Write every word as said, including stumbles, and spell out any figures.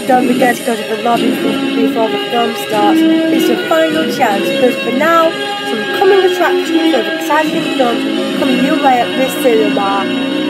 Don't forget to go to the lobby before the film starts. It's your final chance, but for now, some coming attractions of exciting films coming your way at this cinema.